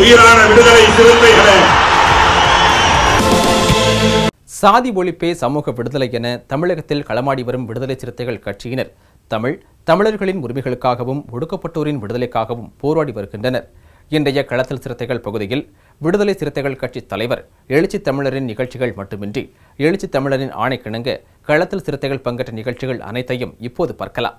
உயிரான விடுதலை சிறுத்தைகளே. சாதி ஒழிப்பே சமூக விடுதலை என தமிழகத்தில் களமாடி வரும் விடுதலை சிறுத்தைகள் கட்சியினர் தமிழர்களின் உரிமைகளுக்காகவும் ஒடுக்கப்பட்டோரின் விடுதலைக்காகவும் போராடி வருகின்றனர். இன்றைய களத்தில் சிறுத்தைகள் பகுதியில் விடுதலை சிறுத்தைகள் கட்சி தலைவர் எழுச்சி தமிழரின் நிகழ்ச்சிகள் மட்டுமின்றி எழுச்சி தமிழரின் ஆணைக்கிணங்க களத்தில் சிறுத்தைகள் பங்கேற்ற நிகழ்ச்சிகள் அனைத்தையும் இப்போது பார்க்கலாம்.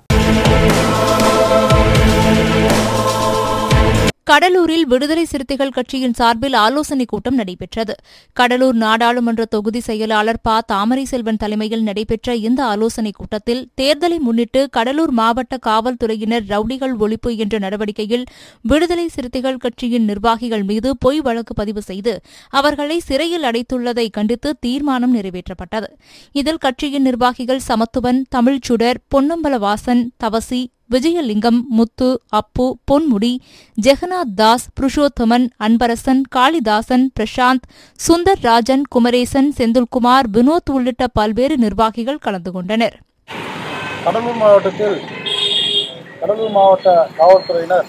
கடலூரில் விடுதலை சிறுத்தைகள் கட்சியின் சார்பில் ஆலோசனைக் கூட்டம் நடைபெற்றது. கடலூர் நாடாளுமன்ற தொகுதி செயலாளர் ப. தாமரை செல்வன் தலைமையில் நடைபெற்ற இந்த ஆலோசனைக் கூட்டத்தில் தேர்தலை முன்னிட்டு கடலூர் மாவட்ட காவல்துறையினர் ரவுடிகள் ஒழிப்பு என்ற நடவடிக்கையில் விடுதலை சிறுத்தைகள் கட்சியின் நிர்வாகிகள் மீது பொய் வழக்கு பதிவு செய்து அவர்களை சிறையில் அடைத்துள்ளதை கண்டித்து தீர்மானம் நிறைவேற்றப்பட்டது. இதில் கட்சியின் நிர்வாகிகள் சமத்துவன், தமிழ்ச்சுடர், பொன்னம்பலவாசன், தவசி, விஜயலிங்கம், முத்து, அப்பு, பொன்முடி, ஜெகநாத் தாஸ், புருஷோத்தமன், அன்பரசன், காளிதாசன், பிரசாந்த், சுந்தர் ராஜன், குமரேசன், செந்தில்குமார், வினோத் உள்ளிட்ட பல்வேறு நிர்வாகிகள் கலந்து கொண்டனர். கடலூர் மாவட்டத்தில் கடலூர் மாவட்ட காவல்துறையினர்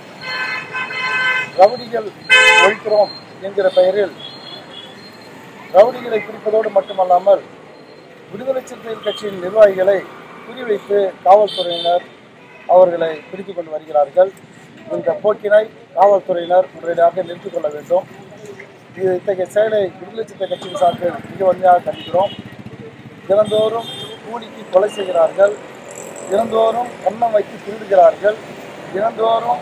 ரவுடிகள் ஒழிக்கிறோம் என்கிற பெயரில் ரவுடிகளை பிடிப்பதோடு மட்டுமல்லாமல் விடுதலை சிறுத்தைகள் கட்சியின் நிர்வாகிகளை குறிவைத்து காவல்துறையினர் அவர்களை பிடித்துக் கொண்டு வருகிறார்கள். இந்த போக்கினை காவல்துறையினர் உடனடியாக நிறுத்திக் கொள்ள வேண்டும். இத்தகைய செயலை விடுதலை சிறுத்தை கட்சியின் சார்பில் மிக வன்மையாக கண்டிக்கிறோம். தினந்தோறும் கூலிக்கு கொலை செய்கிறார்கள், தினந்தோறும் கண்ணம் வைத்து திருடுகிறார்கள், தினந்தோறும்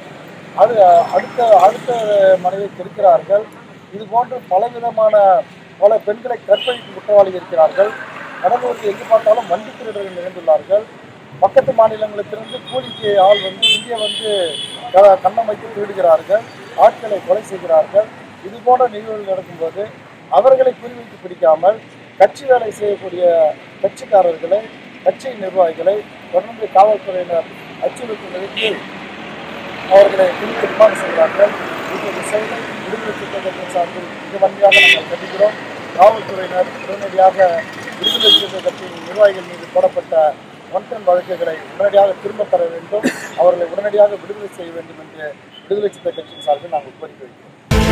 அடுத்த மனைவியை கெடுக்கிறார்கள். இதுபோன்று பல பெண்களை கற்பழிக்கும் குற்றவாளிகள் இருக்கிறார்கள். கடலூரில் எங்கு பார்த்தாலும் வண்டி திருடர்கள் நிறைந்துள்ளார்கள். பக்கத்து மாநிலங்களிலிருந்து கூலிக்கு ஆள் இங்கே கண்ணம் வைத்து திருடுகிறார்கள், ஆட்களை கொலை செய்கிறார்கள். இது போன்ற நிகழ்வுகள் நடக்கும்போது அவர்களை குறிவைத்து பிடிக்காமல் கட்சி வேலை செய்யக்கூடிய கட்சிக்காரர்களை, கட்சி நிர்வாகிகளை தொடர்ந்து காவல்துறையினர் அச்சுறுத்தும் நிலையில் அவர்களை பிடித்து ரிமாண்ட் செய்கிறார்கள். இந்த செயலை விடுதலை சிறுத்தைகள் சார்பில் மிக வன்மையாக நாங்கள் கண்டிக்கிறோம். காவல்துறையினர் உடனடியாக விடுதலை சிறுத்தைகள் கட்சியின் நிர்வாகிகள் மீது போடப்பட்ட ஒன்டன் வழக்குகளை உடனடியாக திரும்பப் பெற வேண்டும், அவர்களை உடனடியாக விடுதலை செய்ய வேண்டும் என்று விடுதலை சிறுத்தை கட்சியின் சார்பில் நாங்கள் கோரிக்கை வைக்கிறோம்.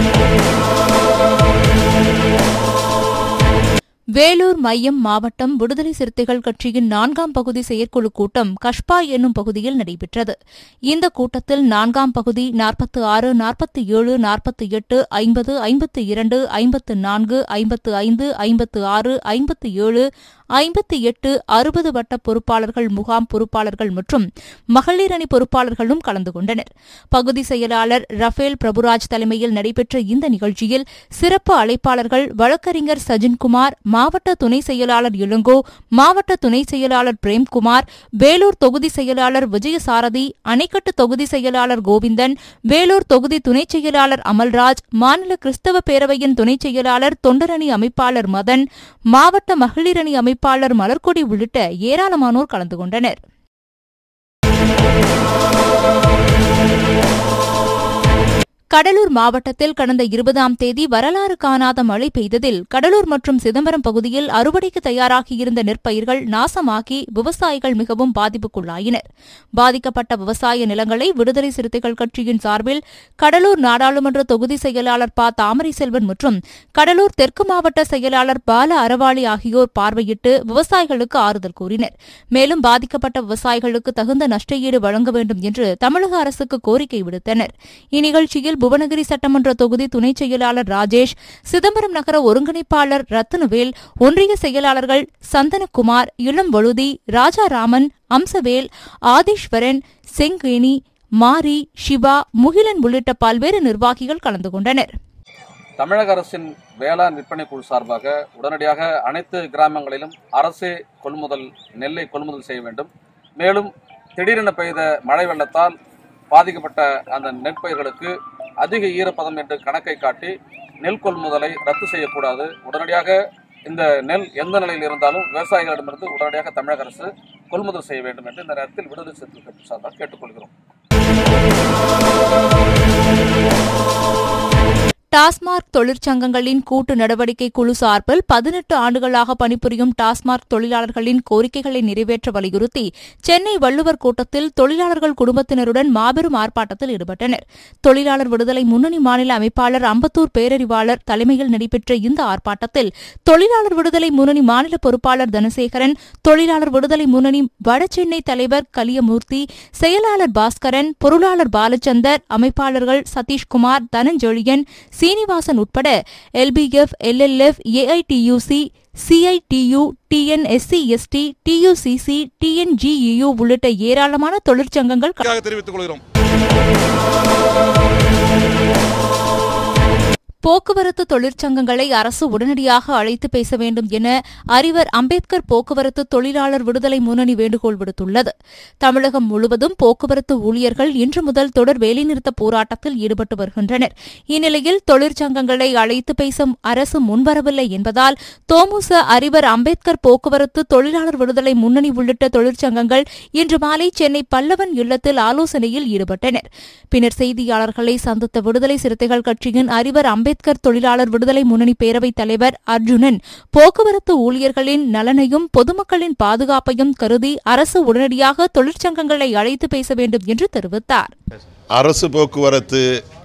வேலூர் மையம் மாவட்டம் விடுதலை சிறுத்தைகள் கட்சியின் 4ஆம் பகுதி செயற்குழு கூட்டம் கஷ்பா என்னும் பகுதியில் நடைபெற்றது. இந்த கூட்டத்தில் 4ஆம் பகுதி 46, 47, 48, 50, 52, 54, 55, 56, 57, 58, 60 வட்ட பொறுப்பாளர்கள், முகாம் பொறுப்பாளர்கள் மற்றும் மகளிர் அணி பொறுப்பாளர்களும் கலந்து கொண்டனர். பகுதி செயலாளர் ரஃபேல் பிரபுராஜ் தலைமையில் நடைபெற்ற இந்த நிகழ்ச்சியில் சிறப்பு அழைப்பாளர்கள் வழக்கறிஞர் சஜின்குமார், மாவட்ட துணை செயலாளர் இளங்கோ, மாவட்ட துணை செயலாளர் பிரேம்குமார், வேலூர் தொகுதி செயலாளர் விஜயசாரதி, அணைக்கட்டு தொகுதி செயலாளர் கோவிந்தன், வேலூர் தொகுதி துணை செயலாளர் அமல்ராஜ், மாநில கிறிஸ்தவ பேரவையின் துணை செயலாளர் தொண்டரணி அமைப்பாளர் மதன், மாவட்ட மகளிர் அணி அமைப்பாளர் மலர்கொடி உள்ளிட்ட ஏராளமானோர் கலந்து கொண்டனர். கடலூர் மாவட்டத்தில் கடந்த 20ஆம் தேதி வரலாறு காணாத மழை பெய்ததில் கடலூர் மற்றும் சிதம்பரம் பகுதியில் அறுவடைக்கு தயாராகியிருந்த நெற்பயிர்கள் நாசமாகி விவசாயிகள் மிகவும் பாதிப்புக்குள்ளாயினர். பாதிக்கப்பட்ட விவசாய நிலங்களை விடுதலை சிறுத்தைகள் கட்சியின் சார்பில் கடலூர் நாடாளுமன்ற தொகுதி செயலாளர் ப. தாமரை செல்வன் மற்றும் கடலூர் தெற்கு மாவட்ட செயலாளர் பால அறவாளி ஆகியோர் பார்வையிட்டு விவசாயிகளுக்கு ஆறுதல் கூறினர். மேலும் பாதிக்கப்பட்ட விவசாயிகளுக்கு தகுந்த நஷ்டஈடு வழங்க வேண்டும் என்று தமிழக அரசுக்கு கோரிக்கை விடுத்தனர். இந்நிகழ்ச்சியில் புவனகிரி சட்டமன்ற தொகுதி துணை செயலாளர் ராஜேஷ், சிதம்பரம் நகர ஒருங்கிணைப்பாளர் ரத்னவேல், ஒன்றிய செயலாளர்கள் சந்தனகுமார், இளம் வழுதி, ராஜாராமன், அம்சவேல், ஆதீஸ்வரன், செங்கேணி, மாரி, சிவா, முகிலன் உள்ளிட்ட பல்வேறு நிர்வாகிகள் கலந்து கொண்டனர். தமிழக அரசின் வேளாண் விற்பனை குழு சார்பாக உடனடியாக அனைத்து கிராமங்களிலும் அரசே நெல்லை கொள்முதல் செய்ய வேண்டும். மேலும் திடீரென பெய்த மழை வெள்ளத்தால் பாதிக்கப்பட்ட அந்த நெற்பயிர்களுக்கு அதிக ஈரப்பதம் என்று கணக்கை காட்டி நெல் கொள்முதலை ரத்து செய்யக்கூடாது. உடனடியாக இந்த நெல் எந்த நிலையில் இருந்தாலும் விவசாயிகளிடமிருந்து உடனடியாக தமிழக அரசு கொள்முதல் செய்ய வேண்டும் என்று இந்த நேரத்தில் விடுதலை சிறுத்தைகள் கட்சி சார்பாக கேட்டுக்கொள்கிறோம். டாஸ்மாக் தொழிற்சங்கங்களின் கூட்டு நடவடிக்கை குழு சார்பில் 18 ஆண்டுகளாக பணிபுரியும் டாஸ்மாக் தொழிலாளர்களின் கோரிக்கைகளை நிறைவேற்ற வலியுறுத்தி சென்னை வள்ளுவர் கோட்டத்தில் தொழிலாளர்கள் குடும்பத்தினருடன் மாபெரும் ஆர்ப்பாட்டத்தில் ஈடுபட்டனர். தொழிலாளர் விடுதலை முன்னணி மாநில அமைப்பாளர் அம்பத்தூர் பேரறிவாளர் தலைமையில் நடைபெற்ற இந்த ஆர்ப்பாட்டத்தில் தொழிலாளர் விடுதலை முன்னணி மாநில பொறுப்பாளர் தனசேகரன், தொழிலாளர் விடுதலை முன்னணி வடசென்னை தலைவர் கலியமூர்த்தி, செயலாளர் பாஸ்கரன், பொருளாளர் பாலச்சந்தர், அமைப்பாளர்கள் சதீஷ்குமார், தனஞ்செழியன், சீனிவாசன் உட்பட LBF, LLF, AITUC, CITU, TNSC-ST, TUCC, TNGEU உள்ளிட்ட ஏராளமான தொழிற்சங்கங்கள் தெரிவித்துக் கொள்கிறோம். போக்குவரத்து தொழிற்சங்கங்களை அரசு உடனடியாக அழைத்து பேச வேண்டும் என அறிவர் அம்பேத்கர் போக்குவரத்து தொழிலாளர் விடுதலை முன்னணி வேண்டுகோள் விடுத்துள்ளது. தமிழகம் முழுவதும் போக்குவரத்து ஊழியர்கள் இன்று முதல் தொடர் வேலைநிறுத்த போராட்டத்தில் ஈடுபட்டு வருகின்றனர். இந்நிலையில் தொழிற்சங்கங்களை அழைத்து பேச அரசு முன்வரவில்லை என்பதால் தோமுச அறிவர் அம்பேத்கர் போக்குவரத்து தொழிலாளர் விடுதலை முன்னணி உள்ளிட்ட தொழிற்சங்கங்கள் இன்று மாலை சென்னை பல்லவன் இல்லத்தில் ஆலோசனையில் ஈடுபட்டனர். பின்னர் செய்தியாளர்களை சந்தித்த விடுதலை சிறுத்தைகள் கட்சியின் அறிவர் அம்பேத்கர் தொழிலாளர் விடுதலை முன்னணி பேரவைத் தலைவர் அர்ஜுனன், போக்குவரத்து ஊழியர்களின் நலனையும் பொதுமக்களின் பாதுகாப்பையும் கருதி அரசு உடனடியாக தொழிற்சங்கங்களை அழைத்து பேச வேண்டும் என்று தெரிவித்தார். அரசு போக்குவரத்து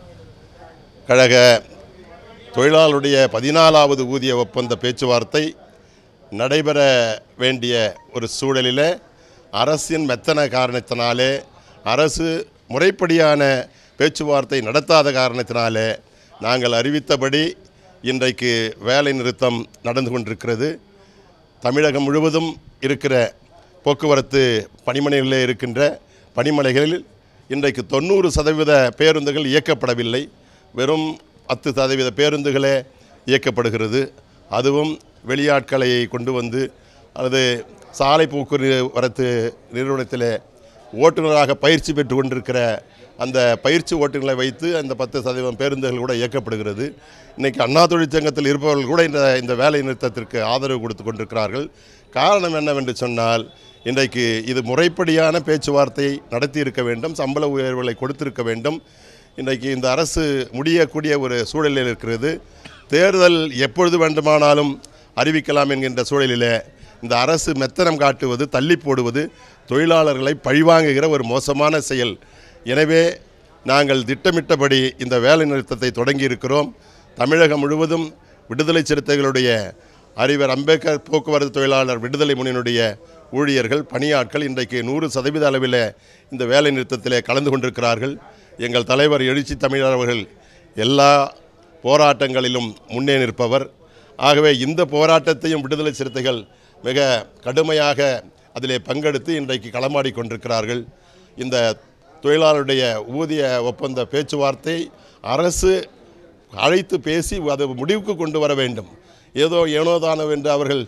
கழக தொழிலாளருடைய 14வது ஊதிய ஒப்பந்த பேச்சுவார்த்தை நடைபெற வேண்டிய ஒரு சூழலில் அரசின் மெத்தன காரணத்தினாலே, அரசு முறைப்படியான பேச்சுவார்த்தை நடத்தாத காரணத்தினாலே நாங்கள் அறிவித்தபடி இன்றைக்கு வேலை நிறுத்தம் நடந்து கொண்டிருக்கிறது. தமிழகம் முழுவதும் இருக்கிற போக்குவரத்து பணிமனைகளில் இருக்கின்ற பணிமனைகளில் இன்றைக்கு 90% பேருந்துகள் இயக்கப்படவில்லை. வெறும் 10% பேருந்துகளே இயக்கப்படுகிறது. அதுவும் வெளியாட்களை கொண்டு வந்து அல்லது சாலை போக்குவரத்து நிறுவனத்தில் ஓட்டுநராக பயிற்சி பெற்று கொண்டிருக்கிற அந்த பயிற்சி ஓட்டுநர்களை வைத்து அந்த 10% பேருந்துகள் கூட இயக்கப்படுகிறது. இன்றைக்கி அண்ணா தொழிற்சங்கத்தில் இருப்பவர்கள் கூட இந்த வேலை நிறுத்தத்திற்கு ஆதரவு கொடுத்து கொண்டிருக்கிறார்கள். காரணம் என்னவென்று சொன்னால், இன்றைக்கு இது முறைப்படியான பேச்சுவார்த்தை நடத்தி இருக்க வேண்டும், சம்பள உயர்வுகளை கொடுத்திருக்க வேண்டும். இன்றைக்கு இந்த அரசு முடியக்கூடிய ஒரு சூழலில் இருக்கிறது. தேர்தல் எப்பொழுது வேண்டுமானாலும் அறிவிக்கலாம் என்கின்ற சூழலில் இந்த அரசு மெத்தனம் காட்டுவது, தள்ளி போடுவது தொழிலாளர்களை பழிவாங்குகிற ஒரு மோசமான செயல். எனவே நாங்கள் திட்டமிட்டபடி இந்த வேலை நிறுத்தத்தை தொடங்கி இருக்கிறோம். தமிழகம் முழுவதும் விடுதலை சிறுத்தைகளுடைய அறிவர் அம்பேத்கர் போக்குவரத்து தொழிலாளர் விடுதலை முன்னணியுடைய ஊழியர்கள், பணியாட்கள் இன்றைக்கு 100% அளவில் இந்த வேலை நிறுத்தத்திலே கலந்து கொண்டிருக்கிறார்கள். எங்கள் தலைவர் எழுச்சி தமிழர் அவர்கள் எல்லா போராட்டங்களிலும் முன்னே நிற்பவர். ஆகவே இந்த போராட்டத்தையும் விடுதலை சிறுத்தைகள் மிக கடுமையாக அதிலே பங்கெடுத்து இன்றைக்கு களமாடி கொண்டிருக்கிறார்கள். இந்த தொழிலாளருடைய ஊதிய ஒப்பந்த பேச்சுவார்த்தை அரசு அழைத்து பேசி அதை முடிவுக்கு கொண்டு வர வேண்டும். ஏனோதானோ என்று அவர்கள்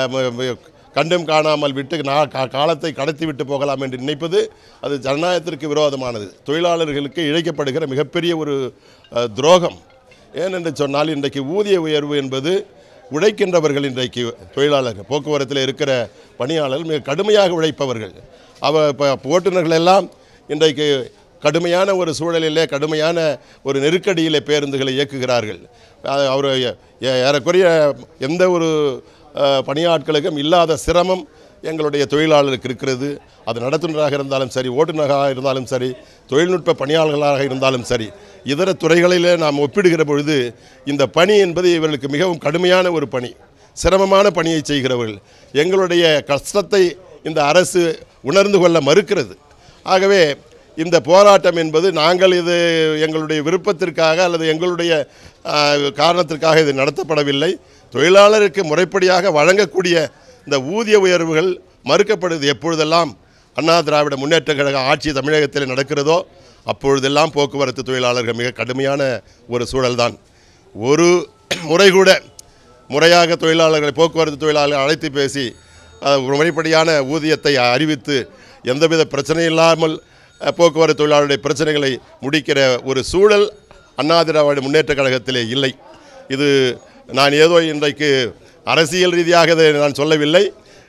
கண்டும் காணாமல் விட்டு காலத்தை கடத்திவிட்டு போகலாம் என்று நினைப்பது அது ஜனநாயகத்திற்கு விரோதமானது. தொழிலாளர்களுக்கு இழைக்கப்படுகிற மிகப்பெரிய ஒரு துரோகம். ஏனென்று சொன்னால், இன்றைக்கு ஊதிய உயர்வு என்பது உழைக்கின்றவர்கள், இன்றைக்கு தொழிலாளர்கள் போக்குவரத்தில் இருக்கிற பணியாளர்கள் மிக கடுமையாக உழைப்பவர்கள். ஓட்டுநர்கள் எல்லாம் இன்றைக்கு கடுமையான ஒரு சூழலிலே, கடுமையான ஒரு நெருக்கடியிலே பேருந்துகளை இயக்குகிறார்கள். அவர் ஏறக்குறைய எந்த ஒரு பணியாட்களுக்கும் இல்லாத சிரமம் எங்களுடைய தொழிலாளருக்கு இருக்கிறது. அது நடத்துனராக இருந்தாலும் சரி, ஓட்டுநராக இருந்தாலும் சரி, தொழில்நுட்ப பணியாளர்களாக இருந்தாலும் சரி, இதர துறைகளிலே நாம் ஒப்பிடுகிற பொழுது இந்த பணி என்பது இவர்களுக்கு மிகவும் கடுமையான ஒரு பணி, சிரமமான பணியை செய்கிறவர்கள். எங்களுடைய கஷ்டத்தை இந்த அரசு உணர்ந்து கொள்ள மறுக்கிறது. ஆகவே இந்த போராட்டம் என்பது நாங்கள் இது எங்களுடைய விருப்பத்திற்காக அல்லது எங்களுடைய காரணத்திற்காக இது நடத்தப்படவில்லை. தொழிலாளருக்கு முறைப்படியாக வழங்கக்கூடிய இந்த ஊதிய உயர்வுகள் மறுக்கப்படுது. எப்பொழுதெல்லாம் அண்ணா திராவிட முன்னேற்ற கழக ஆட்சி தமிழகத்தில் நடக்கிறதோ அப்பொழுதெல்லாம் போக்குவரத்து தொழிலாளர்கள் மிக கடுமையான ஒரு சூழல்தான். ஒரு முறை கூட முறையாக தொழிலாளர்களை, போக்குவரத்து தொழிலாளர்களை அழைத்து பேசி முறைப்படியான ஊதியத்தை அறிவித்து எந்தவித பிரச்சனை இல்லாமல் போக்குவரத்து தொழிலாளருடைய பிரச்சனைகளை முடிக்கிற ஒரு சூழல் அண்ணா திராவிட முன்னேற்ற கழகத்திலே இல்லை. இது நான் ஏதோ இன்றைக்கு அரசியல் ரீதியாக நான் சொல்லவில்லை.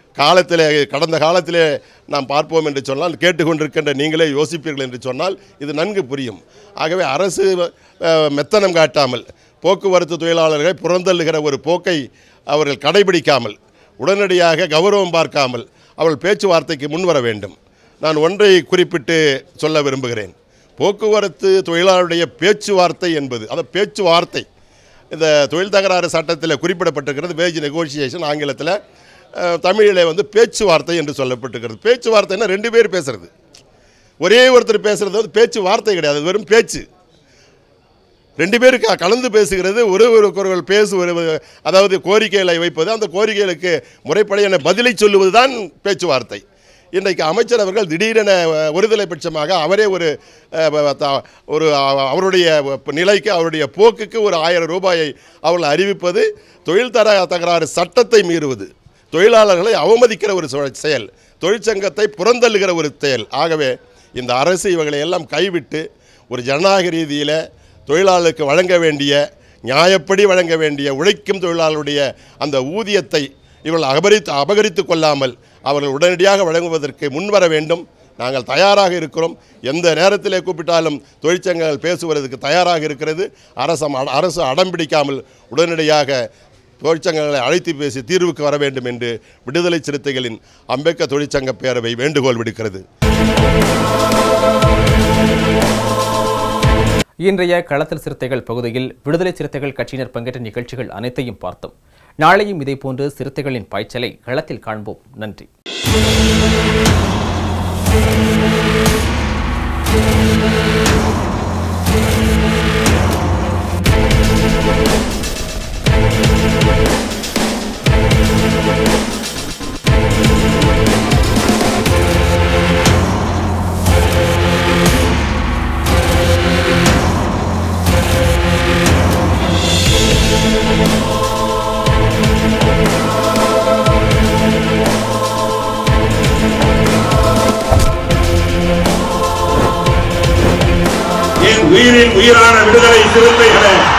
கடந்த காலத்திலே நாம் பார்ப்போம் என்று சொன்னால், கேட்டுக்கொண்டிருக்கின்ற நீங்களே யோசிப்பீர்கள் என்று சொன்னால் இது நன்கு புரியும். ஆகவே அரசு மெத்தனம் காட்டாமல் போக்குவரத்து தொழிலாளர்களை புறந்தள்ளுகிற ஒரு போக்கை அவர்கள் கடைபிடிக்காமல், உடனடியாக கௌரவம் பார்க்காமல் அவர்கள் பேச்சுவார்த்தைக்கு முன்வர வேண்டும். நான் ஒன்றை குறிப்பிட்டு சொல்ல விரும்புகிறேன். போக்குவரத்து தொழிலாளருடைய பேச்சுவார்த்தை என்பது, அந்த பேச்சுவார்த்தை இந்த தொழில் தகராறு சட்டத்தில் குறிப்பிடப்பட்டிருக்கிறது. வேஜ் நெகோசியேஷன் ஆங்கிலத்தில், தமிழில் பேச்சுவார்த்தை என்று சொல்லப்பட்டிருக்கிறது. பேச்சுவார்த்தைன்னா 2 பேர் பேசுகிறது, ஒரே ஒருத்தர் பேசுகிறது பேச்சுவார்த்தை கிடையாது, வெறும் பேச்சு. 2 பேர் கலந்து பேசுகிறது, ஒருவருக்கொருவர் பேசுவது, அதாவது கோரிக்கைகளை வைப்பது, அந்த கோரிக்கைகளுக்கு முறைப்படையான பதிலை சொல்லுவது தான் பேச்சுவார்த்தை. இன்றைக்கு அமைச்சர் அவர்கள் திடீரென ஒருதலை பட்சமாக அவரே ஒரு அவருடைய நிலைக்கு, அவருடைய போக்குக்கு ஒரு 1000 ரூபாயை அவர்கள் அறிவிப்பது தொழில் தகராறு சட்டத்தை மீறுவது, தொழிலாளர்களை அவமதிக்கிற ஒரு செயல், தொழிற்சங்கத்தை புறந்தள்ளுகிற ஒரு செயல். ஆகவே இந்த அரசு இவர்களை எல்லாம் கைவிட்டு ஒரு ஜனநாயக ரீதியில் தொழிலாளருக்கு வழங்க வேண்டிய, நியாயப்படி வழங்க வேண்டிய உழைக்கும் தொழிலாளருடைய அந்த ஊதியத்தை இவர்கள் அபகரித்து கொள்ளாமல் அவர்கள் உடனடியாக வழங்குவதற்கு முன்வர வேண்டும். நாங்கள் தயாராக இருக்கிறோம். எந்த நேரத்திலே கூப்பிட்டாலும் தொழிற்சங்கங்கள் பேசுவதற்கு தயாராக இருக்கிறது. அரசு அடம்பிடிக்காமல் உடனடியாக தொழிற்சங்கங்களை அழைத்து பேசி தீர்வுக்கு வர வேண்டும் என்று விடுதலை சிறுத்தைகளின் அம்பேத்கர் தொழிற்சங்க பேரவை வேண்டுகோள் விடுக்கிறது. இன்றைய களத்தில் சிறுத்தைகள் பகுதியில் விடுதலை சிறுத்தைகள் கட்சியினர் பங்கேற்ற நிகழ்ச்சிகள் அனைத்தையும் பார்த்தோம். நாளையும் இதேபோன்று சிறுத்தைகளின் பாய்ச்சலை களத்தில் காண்போம். நன்றி. உயிரின் உயிரான விடுதலை சிறுத்தைகளே,